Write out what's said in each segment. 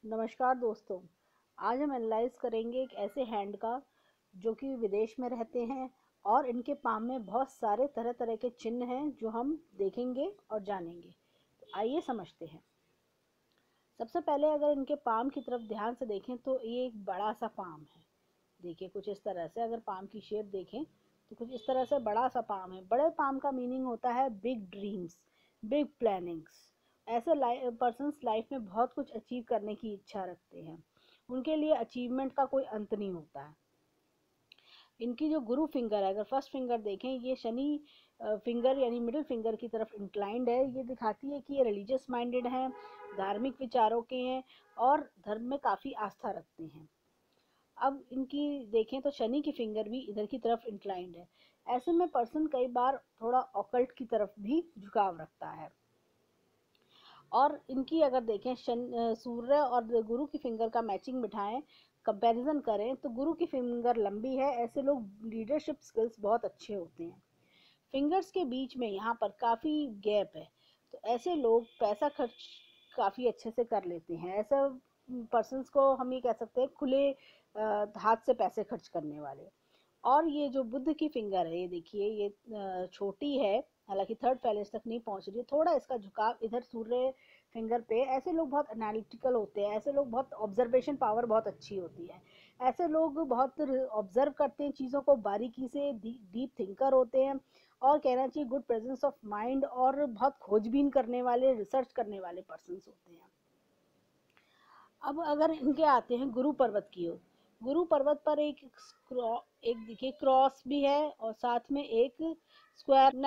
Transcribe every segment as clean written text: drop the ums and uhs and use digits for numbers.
नमस्कार दोस्तों। आज हम एनालाइज करेंगे एक ऐसे हैंड का जो कि विदेश में रहते हैं और इनके पाम में बहुत सारे तरह तरह के चिन्ह हैं जो हम देखेंगे और जानेंगे। तो आइए समझते हैं। सबसे पहले अगर इनके पाम की तरफ ध्यान से देखें तो ये एक बड़ा सा पाम है। देखिए कुछ इस तरह से, अगर पाम की शेप देखें तो कुछ इस तरह से बड़ा सा पाम है। बड़े पाम का मीनिंग होता है बिग ड्रीम्स, बिग प्लानिंग्स। ऐसे पर्सन्स लाइफ में बहुत कुछ अचीव करने की इच्छा रखते हैं। उनके लिए अचीवमेंट का कोई अंत नहीं होता है। इनकी जो गुरु फिंगर है, अगर फर्स्ट फिंगर देखें, ये शनि फिंगर यानी मिडिल फिंगर की तरफ इंक्लाइंड है। ये दिखाती है कि ये रिलीजियस माइंडेड हैं, धार्मिक विचारों के हैं और धर्म में काफ़ी आस्था रखते हैं। अब इनकी देखें तो शनि की फिंगर भी इधर की तरफ इंक्लाइंड है। ऐसे में पर्सन कई बार थोड़ा ऑकल्ट की तरफ भी झुकाव रखता है। और इनकी अगर देखें सूर्य और गुरु की फिंगर का मैचिंग बिठाएं, कंपैरिजन करें, तो गुरु की फिंगर लंबी है। ऐसे लोग लीडरशिप स्किल्स बहुत अच्छे होते हैं। फिंगर्स के बीच में यहाँ पर काफ़ी गैप है, तो ऐसे लोग पैसा खर्च काफ़ी अच्छे से कर लेते हैं। ऐसे पर्सन्स को हम ये कह सकते हैं खुले हाथ से पैसे खर्च करने वाले। और ये जो बुद्ध की फिंगर है, ये देखिए, ये छोटी है, हालांकि थर्ड पैलेस तक नहीं पहुंच रही है। थोड़ा इसका झुकाव इधर सूर्य फिंगर पे। ऐसे लोग बहुत एनालिटिकल होते हैं। ऐसे लोग बहुत ऑब्जर्वेशन पावर बहुत अच्छी होती है। ऐसे लोग बहुत ऑब्जर्व करते हैं चीज़ों को बारीकी से, डीप थिंकर होते हैं। और कहना चाहिए गुड प्रेजेंस ऑफ माइंड, और बहुत खोजबीन करने वाले, रिसर्च करने वाले पर्सन्स होते हैं। अब अगर इनके आते हैं गुरु पर्वत की ओर। गुरु पर्वत पर एक देखिए क्रॉस भी है और साथ में एक स्क्वायर।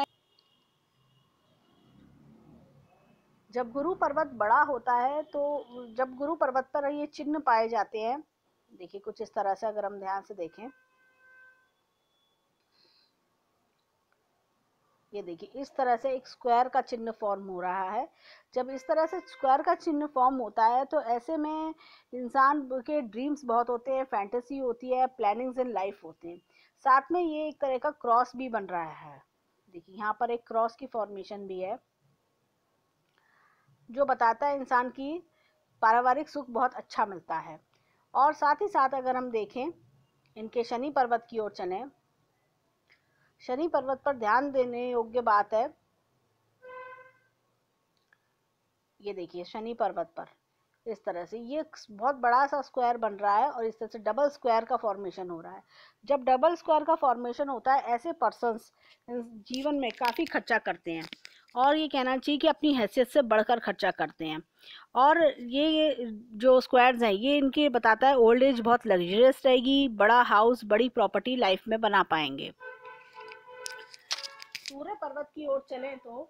जब गुरु पर्वत बड़ा होता है तो जब गुरु पर्वत पर ये चिन्ह पाए जाते हैं, देखिए कुछ इस तरह से, अगर हम ध्यान से देखें, ये देखिए इस तरह से एक स्क्वायर का चिन्ह फॉर्म हो रहा है। जब इस तरह से स्क्वायर का चिन्ह फॉर्म होता है तो ऐसे में इंसान के ड्रीम्स बहुत होते हैं, फैंटेसी होती है, प्लानिंग्स इन लाइफ होते हैं। साथ में ये एक तरह का क्रॉस भी बन रहा है। देखिए यहाँ पर एक क्रॉस की फॉर्मेशन भी है जो बताता है इंसान की पारिवारिक सुख बहुत अच्छा मिलता है। और साथ ही साथ अगर हम देखें, इनके शनि पर्वत की ओर चलें, शनि पर्वत पर ध्यान देने योग्य बात है, ये देखिए शनि पर्वत पर इस तरह से ये बहुत बड़ा सा स्क्वायर बन रहा है और इस तरह से डबल स्क्वायर का फॉर्मेशन हो रहा है। जब डबल स्क्वायर का फॉर्मेशन होता है, ऐसे पर्सन्स जीवन में काफ़ी खर्चा करते हैं और ये कहना चाहिए कि अपनी हैसियत से बढ़कर खर्चा करते हैं। और ये जो स्क्वायर्स हैं, ये इनके बताता है ओल्ड एज बहुत लग्जरियस रहेगी, बड़ा हाउस, बड़ी प्रॉपर्टी लाइफ में बना पाएंगे। सूर्य पर्वत की ओर चलें तो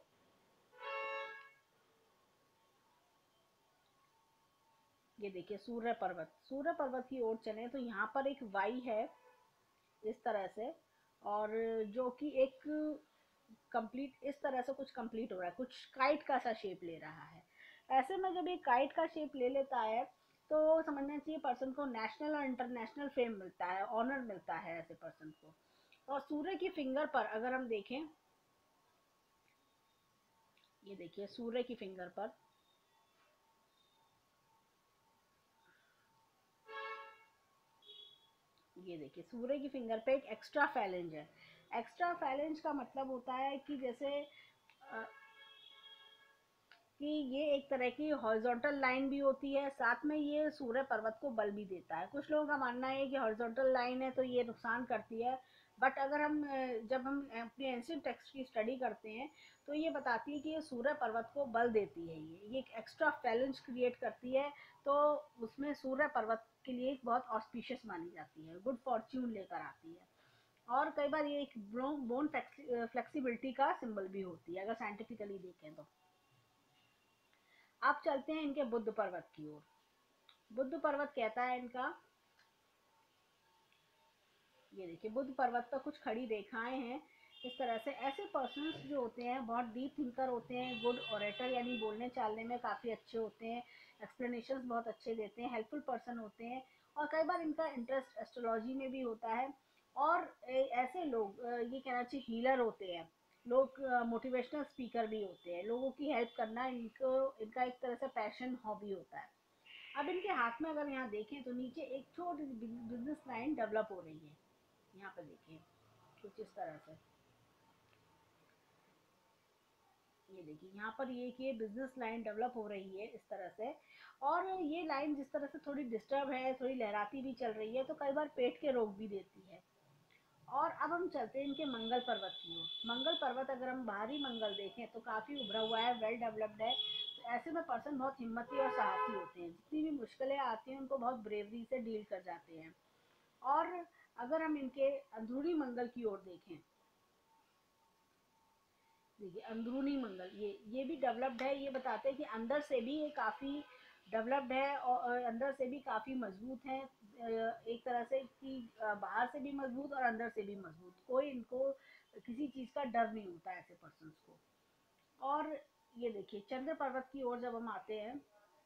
ये देखिए सूर्य पर्वत की ओर चलें तो यहाँ पर एक वाई है इस तरह से, और जो कि एक कंप्लीट इस तरह से कुछ कंप्लीट हो रहा है, कुछ काइट का सा शेप ले रहा है। ऐसे में जब ये काइट का शेप ले लेता है तो समझना चाहिए पर्सन को नेशनल और इंटरनेशनल फेम मिलता है, ऑनर मिलता है ऐसे पर्सन को। और सूर्य की फिंगर पर अगर हम देखें, ये देखिए सूर्य की फिंगर पर, ये देखिए सूर्य की फिंगर पे एक एक्स्ट्रा फैलेंज है। एक्स्ट्रा फैलेंज का मतलब होता है कि जैसे कि ये एक तरह की हॉरिजॉन्टल लाइन भी होती है, साथ में ये सूर्य पर्वत को बल भी देता है। कुछ लोगों का मानना है कि हॉरिजॉन्टल लाइन है तो ये नुकसान करती है, बट अगर हम जब हम अपने एंशिएंट टेक्स्ट की स्टडी करते हैं तो ये बताती है कि ये सूर्य पर्वत को बल देती है। ये एक एक्स्ट्रा फैलेंज क्रिएट करती है, तो उसमें सूर्य पर्वत के लिए एक बहुत ऑस्पिशियस मानी जाती है, गुड फॉर्च्यून लेकर आती है। और कई बार ये एक बोन फ्लेक्सिबिलिटी का सिंबल भी होती है अगर साइंटिफिकली देखें तो। अब चलते हैं इनके बुद्ध पर्वत की ओर। बुद्ध पर्वत कहता है इनका, ये देखिए बुद्ध पर्वत पर कुछ खड़ी रेखाएं हैं इस तरह से। ऐसे पर्सन्स जो होते हैं बहुत डीप थिंकर होते हैं, गुड ऑरेटर यानी बोलने चालने में काफ़ी अच्छे होते हैं, एक्सप्लेनेशन बहुत अच्छे देते हैं, हेल्पफुल पर्सन होते हैं। और कई बार इनका इंटरेस्ट एस्ट्रोलॉजी में भी होता है। और ऐसे लोग ये कहना चाहिए हीलर होते हैं। लोग मोटिवेशनल स्पीकर भी होते हैं। लोगों की हेल्प करना इनका एक तरह से पैशन, हॉबी होता है। अब इनके हाथ में अगर यहाँ देखें तो नीचे एक छोटी सी बिजनेस लाइन डेवलप हो रही है। यहाँ पे देखें कुछ इस तरह से, ये देखिए यहाँ पर ये बिजनेस लाइन डेवलप हो रही है इस तरह से। और ये लाइन जिस तरह से थोड़ी डिस्टर्ब है, थोड़ी लहराती भी चल रही है, तो कई बार पेट के रोग भी देती है। और अब हम चलते हैं इनके मंगल पर्वत की ओर। मंगल पर्वत अगर हम बाहरी मंगल देखें तो काफ़ी उभरा हुआ है, वेल डेवलप्ड है। तो ऐसे में पर्सन बहुत हिम्मती और साहसी होते हैं, जितनी भी मुश्किलें आती हैं उनको बहुत ब्रेवरी से डील कर जाते हैं। और अगर हम इनके अंदरूनी मंगल की ओर देखें, देखिए अंदरूनी मंगल ये भी डेवलप्ड है। ये बताते हैं कि अंदर से भी ये काफ़ी डेवलप्ड है और अंदर से भी काफ़ी मजबूत है। एक तरह से कि बाहर से भी मजबूत और अंदर से भी मजबूत, कोई इनको किसी चीज़ का डर नहीं होता है ऐसे पर्सन्स को। और ये देखिए चंद्र पर्वत की ओर जब हम आते हैं,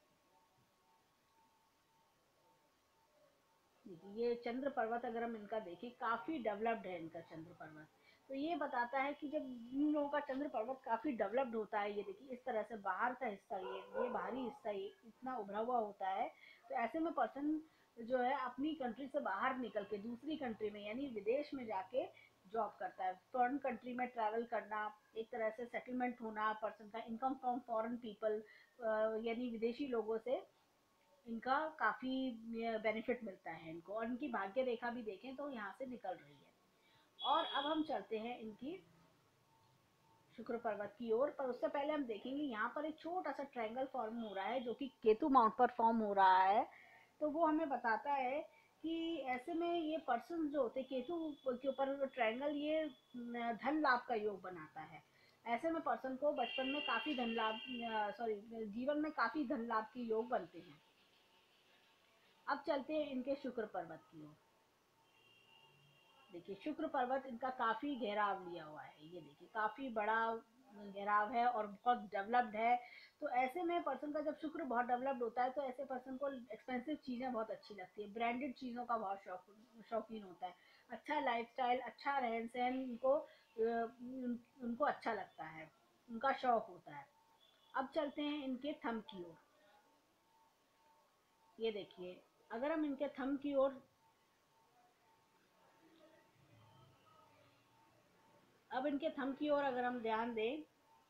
देखिए ये चंद्र पर्वत अगर हम इनका देखें काफ़ी डेवलप्ड है इनका चंद्र पर्वत। तो ये बताता है कि जब इन लोगों का चंद्र पर्वत काफ़ी डेवलप्ड होता है, ये देखिए इस तरह से बाहर का हिस्सा, ये बाहरी हिस्सा ये इतना उभरा हुआ होता है, तो ऐसे में पर्सन जो है अपनी कंट्री से बाहर निकल के दूसरी कंट्री में यानी विदेश में जाके जॉब करता है। फॉरेन कंट्री में ट्रैवल करना, एक तरह से सेटलमेंट होना पर्सन का, इनकम फ्रॉम फॉरेन पीपल यानी विदेशी लोगों से इनका काफ़ी बेनिफिट मिलता है इनको। और इनकी भाग्य रेखा भी देखें तो यहाँ से निकल रही है। और अब हम चलते हैं इनकी शुक्र पर्वत की ओर, पर उससे पहले हम देखेंगे यहाँ पर एक छोटा सा ट्रायंगल फॉर्म हो रहा है जो कि केतु माउंट पर फॉर्म हो रहा है। तो वो हमें बताता है कि ऐसे में ये पर्सन जो होते हैं केतु के ऊपर ट्रायंगल, ये धन लाभ का योग बनाता है। ऐसे में पर्सन को बचपन में काफ़ी धन लाभ, सॉरी, जीवन में काफ़ी धन लाभ के योग बनते हैं। अब चलते हैं इनके शुक्र पर्वत की ओर। देखिए शुक्र पर्वत इनका काफ़ी घेराव लिया हुआ है, ये देखिए काफ़ी बड़ा घेराव है और बहुत डेवलप्ड है। तो ऐसे में पर्सन का जब शुक्र बहुत डेवलप्ड होता है तो ऐसे पर्सन को एक्सपेंसिव चीज़ें बहुत अच्छी लगती है, ब्रांडेड चीज़ों का बहुत शौकीन होता है। अच्छा लाइफस्टाइल, अच्छा रहन सहन उनको उनको अच्छा लगता है, उनका शौक होता है। अब चलते हैं इनके थंब की ओर। ये देखिए अगर हम इनके थंब की ओर, अब इनके थंब की ओर अगर हम ध्यान दें,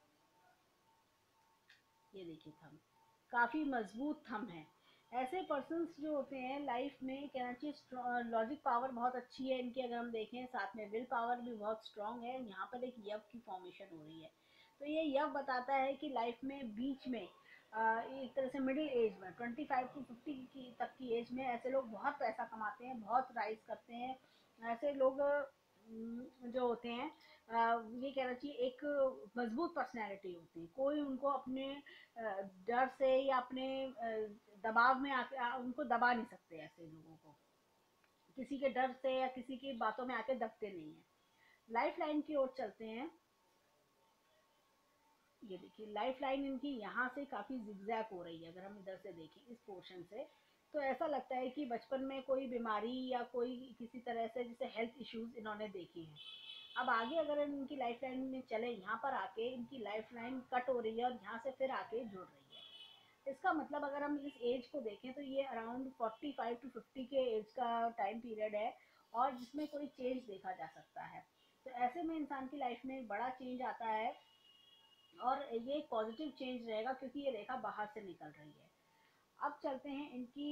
ये देखिए थंब काफ़ी मजबूत थंब है। ऐसे पर्सन्स जो होते हैं लाइफ में, कहना चाहिए लॉजिक पावर बहुत अच्छी है इनकी अगर हम देखें, साथ में विल पावर भी बहुत स्ट्रांग है। यहाँ पर एक यव की फॉर्मेशन हो रही है। तो ये यव बताता है कि लाइफ में बीच में एक तरह से मिडिल एज में 25 to 50 की तक की एज में ऐसे लोग बहुत पैसा कमाते हैं, बहुत राइज करते हैं। ऐसे लोग जो होते हैं ये कहना चाहिए एक मजबूत पर्सनैलिटी होती है। कोई उनको अपने डर से या अपने दबाव में आके उनको दबा नहीं सकते। ऐसे लोगों को किसी के डर से या किसी की बातों में आके दबते नहीं है। लाइफ लाइन की ओर चलते हैं। ये देखिए लाइफ लाइन इनकी यहाँ से काफ़ी जिगजैग हो रही है। अगर हम इधर से देखें इस पोर्शन से, तो ऐसा लगता है कि बचपन में कोई बीमारी या कोई किसी तरह से जैसे हेल्थ इश्यूज इन्होंने देखे हैं। अब आगे अगर इनकी लाइफ लाइन में चले, यहाँ पर आके इनकी लाइफ लाइन कट हो रही है और यहाँ से फिर आके जुड़ रही है। इसका मतलब अगर हम इस एज को देखें तो ये अराउंड 45 to 50 के एज का टाइम पीरियड है और जिसमें कोई चेंज देखा जा सकता है। तो ऐसे में इंसान की लाइफ में एक बड़ा चेंज आता है और ये एक पॉजिटिव चेंज रहेगा क्योंकि ये रेखा बाहर से निकल रही है। अब चलते हैं इनकी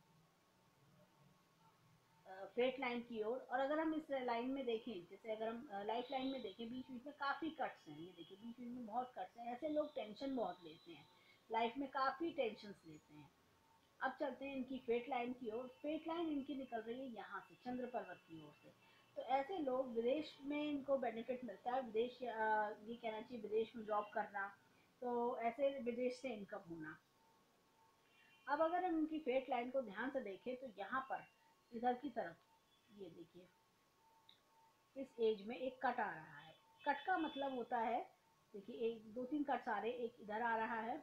फेट लाइन की ओर। और अगर हम इस लाइन में देखें, जैसे अगर हम लाइफ लाइन में देखें, बीच बीच में काफ़ी कट्स हैं। ये देखिए बीच बीच में बहुत कट्स हैं। ऐसे लोग टेंशन बहुत लेते हैं, लाइफ में काफ़ी टेंशन लेते हैं। अब चलते हैं इनकी फेट लाइन की ओर। फेट लाइन इनकी निकल रही है यहाँ से चंद्र पर्वत की ओर से। तो ऐसे लोग विदेश में इनको बेनिफिट मिलता है, विदेश ये कहना चाहिए विदेश में जॉब करना, तो ऐसे विदेश से इनकम होना। अब अगर हम इनकी फेट लाइन को ध्यान से देखें तो यहाँ पर इधर की तरफ ये देखिए इस एज में एक कट आ रहा है। कट का मतलब होता है, देखिए एक दो तीन कट्स आ रहे, एक इधर आ रहा है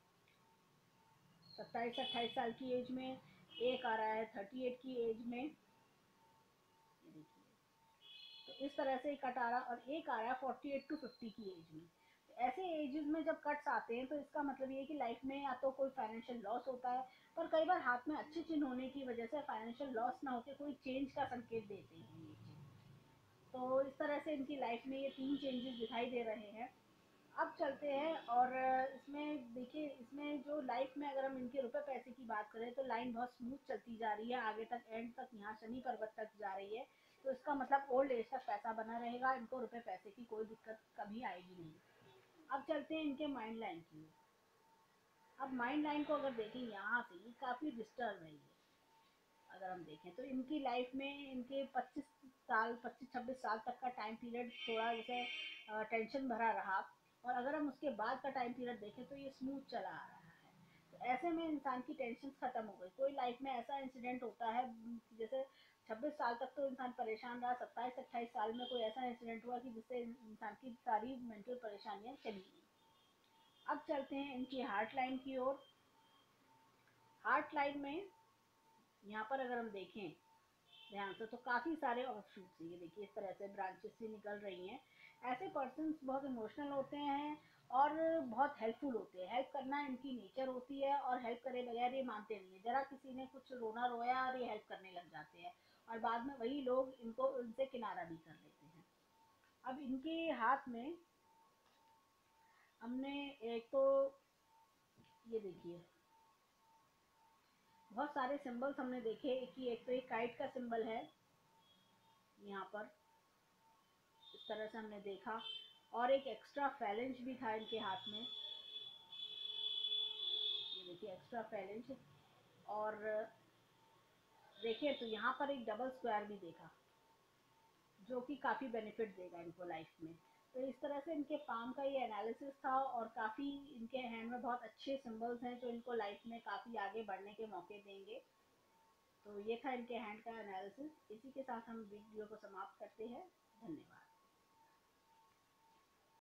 27-28 साल की एज में, एक आ रहा है 38 की एज में। ये देखिए तो इस तरह से एक कट आ रहा और एक आ रहा है 48 to 50 की एज में। तो ऐसे एजेस में जब कट्स आते हैं तो इसका मतलब ये है कि लाइफ में या तो कोई फाइनेंशियल लॉस होता है, पर कई बार हाथ में अच्छे चिन्ह होने की वजह से फाइनेंशियल लॉस ना होकर कोई चेंज का संकेत देते हैं ये चिन्ह। तो इस तरह से इनकी लाइफ में ये 3 चेंजेस दिखाई दे रहे हैं। अब चलते हैं और इसमें देखिए, इसमें जो लाइफ में अगर हम इनके रुपए पैसे की बात करें तो लाइन बहुत स्मूथ चलती जा रही है, आगे तक एंड तक यहाँ शनि पर्वत तक जा रही है। तो इसका मतलब ओल्ड एज तक पैसा बना रहेगा, इनको रुपए पैसे की कोई दिक्कत कभी आएगी नहीं। अब चलते हैं इनके माइंड लाइन की ओर। अब माइंड लाइन को अगर देखें यहाँ से, ये काफ़ी डिस्टर्ब है ये। अगर हम देखें तो इनकी लाइफ में इनके 25-26 साल तक का टाइम पीरियड थोड़ा जैसे टेंशन भरा रहा, और अगर हम उसके बाद का टाइम पीरियड देखें तो ये स्मूथ चला आ रहा है। तो ऐसे में इंसान की टेंशन खत्म हो गई। कोई लाइफ में ऐसा इंसिडेंट होता है जैसे 26 साल तक तो इंसान परेशान रहा, 27-28 साल में कोई ऐसा इंसिडेंट हुआ कि जिससे इंसान की सारी मेंटल परेशानियां चली गई। अब चलते हैं इनकी हार्ट लाइन की ओर। हार्ट लाइन में यहाँ पर अगर हम देखें ध्यान से तो काफ़ी सारे ऑफशूट्स, ये देखिए इस तरह से ब्रांचेस से निकल रही हैं। ऐसे पर्सन्स बहुत इमोशनल होते हैं और बहुत हेल्पफुल होते हैं, हेल्प करना इनकी नेचर होती है, और हेल्प करे बगैर ये मानते नहीं है। जरा किसी ने कुछ रोना रोया और ये हेल्प करने लग जाते हैं, और बाद में वही लोग इनको इनसे किनारा भी कर लेते हैं। अब इनके हाथ में हमने एक तो ये देखिए बहुत सारे सिंबल्स हमने देखे कि एक तो एक काइट का सिंबल है यहाँ पर, इस तरह से हमने देखा, और एक एक्स्ट्रा फैलेंज भी था इनके हाथ में, ये देखिए एक्स्ट्रा फैलेंज। और देखिए तो यहाँ पर एक डबल स्क्वायर भी देखा, जो कि काफ़ी बेनिफिट देगा इनको लाइफ में। तो इस तरह से इनके पाम का ये एनालिसिस था, और काफ़ी इनके हैंड में बहुत अच्छे सिंबल्स हैं जो इनको लाइफ में काफ़ी आगे बढ़ने के मौके देंगे। तो ये था इनके हैंड का एनालिसिस। इसी के साथ हम वीडियो को समाप्त करते हैं। धन्यवाद।